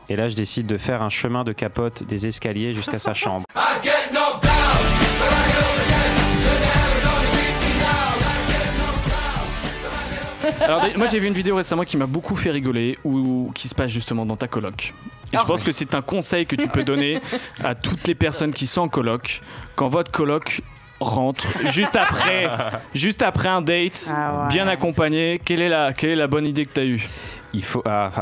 et là je décide de faire un chemin de capote des escaliers jusqu'à sa chambre. Alors moi j'ai vu une vidéo récemment qui m'a beaucoup fait rigoler qui se passe justement dans ta coloc. Et je pense que c'est un conseil que tu peux donner à toutes les personnes qui sont en coloc. Quand votre coloc rentre juste après un date bien accompagné, quelle est la bonne idée que tu as eue? Il faut...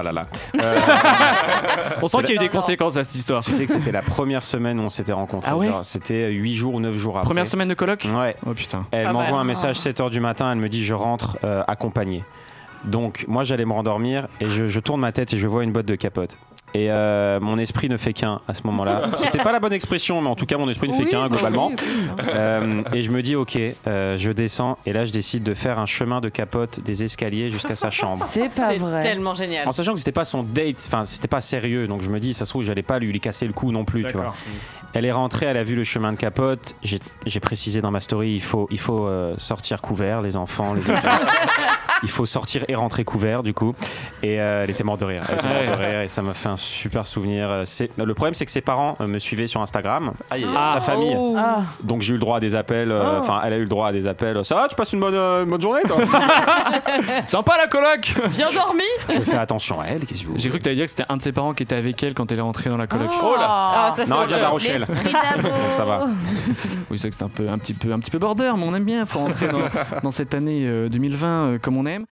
On sent qu'il y a eu des conséquences à cette histoire. Tu sais que c'était la première semaine où on s'était rencontrés. Ah ouais? C'était 8 jours ou 9 jours après. Première semaine de coloc? Ouais. Oh putain. Elle m'envoie un message 7h du matin, elle me dit je rentre accompagné. Donc moi j'allais me rendormir et je tourne ma tête et je vois une botte de capote. Et mon esprit ne fait qu'un à ce moment-là. C'était pas la bonne expression, mais en tout cas mon esprit ne fait qu'un globalement. Et je me dis ok, je descends et là je décide de faire un chemin de capote des escaliers jusqu'à sa chambre. C'est pas vrai. C'est tellement génial. En sachant que c'était pas son date, enfin c'était pas sérieux, donc je me dis ça se trouve j'allais pas lui casser le cou non plus. Tu vois. Elle est rentrée, elle a vu le chemin de capote. J'ai précisé dans ma story, il faut sortir couvert, les enfants, les adultes. Il faut sortir et rentrer couvert du coup. Et elle était morte de rire. Et ça m'a fait un super souvenir. Le problème c'est que ses parents me suivaient sur Instagram, sa famille. Donc j'ai eu le droit à des appels. Enfin, elle a eu le droit à des appels. Ça va, tu passes une bonne journée toi? Sympa la coloc. Bien dormi. Je fais attention à elle. Qu'est-ce que vous... J'ai cru que t'allais dire que c'était un de ses parents qui était avec elle quand elle est rentrée dans la coloc. Oh là. Ça, Non, elle vient de La Rochelle. L'esprit d'amour. Donc ça va. Oui, c'est que c'était un petit peu border, mais on aime bien pour rentrer dans cette année 2020 comme on aime.